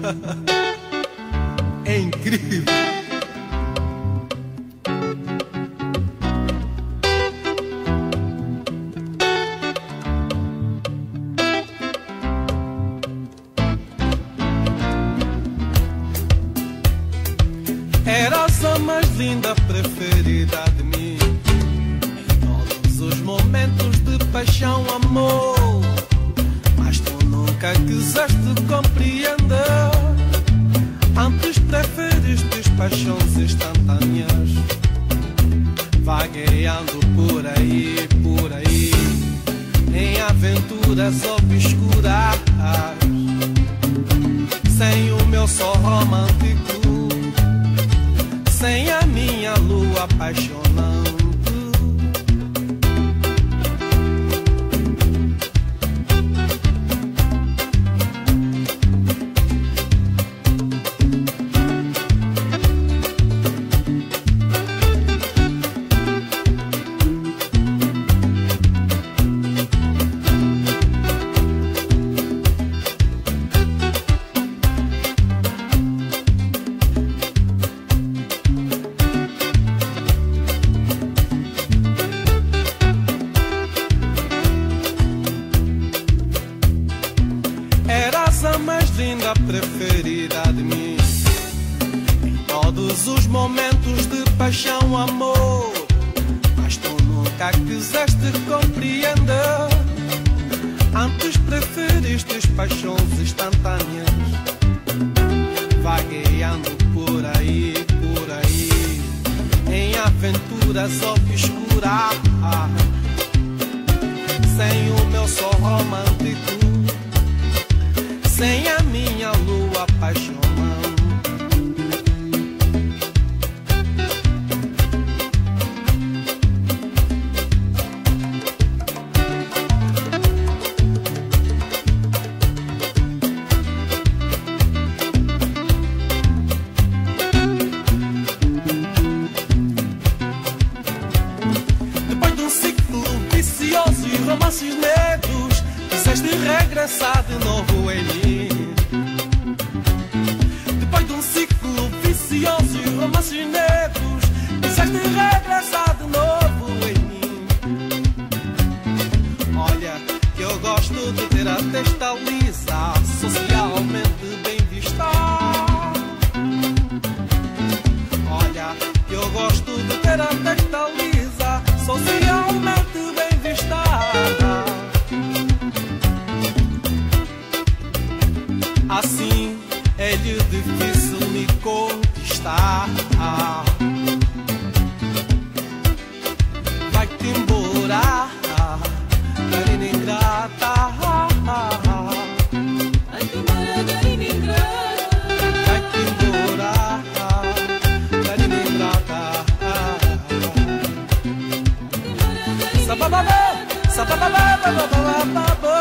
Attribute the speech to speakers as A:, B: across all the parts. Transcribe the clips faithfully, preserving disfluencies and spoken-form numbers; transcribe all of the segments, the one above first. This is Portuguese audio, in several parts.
A: É incrível. Eras a mais linda, preferida de mim, em todos os momentos de paixão, amor. Mas tu nunca quiseste compreender. Antes preferiste paixões instantâneas, vagueando por aí, por aí, em aventuras obscuras, sem o meu sol romântico, sem a minha lua apaixonante. Eras a mais linda, preferida de mim, em todos os momentos de paixão, amor. Mas tu nunca quiseste compreender. Antes preferiste paixões instantâneas, vagueando por aí, por aí, em aventuras obscuras, sem o meu sol romântico, sem a minha lua apaixonante. Depois de um ciclo vicioso e romances negros, quiseste regressar de novo em mim. Depois de um ciclo vicioso e romances negros, quiseste regressar de novo em mim. Olha, que eu gosto de ter a testa lisa, socialmente bem vista. Olha, que eu gosto de ter a testa lisa, socialmente bem vista. Assim é-lhe difícil me conquistar. Vai-te embora, carina ingrata.
B: Vai-te embora, carina ingrata.
A: Vai-te embora, carina ingrata. Sabababá, sabababá, babababá.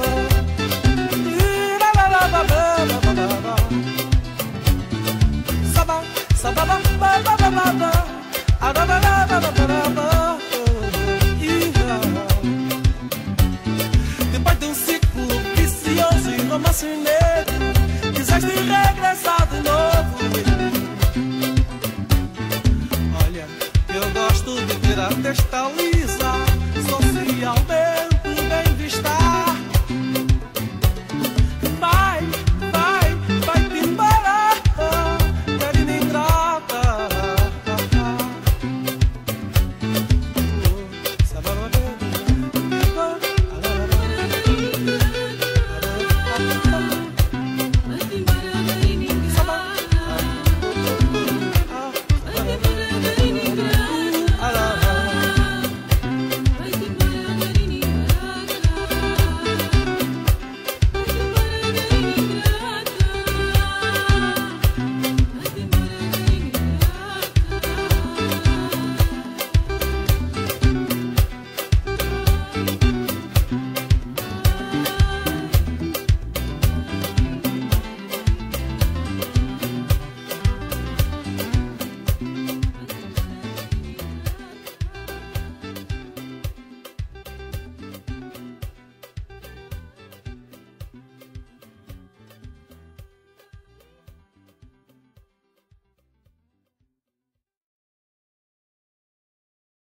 A: Depois de um ciclo vicioso e romance negro, quiseste regressar de novo. Olha, eu gosto de ter a testa lisa,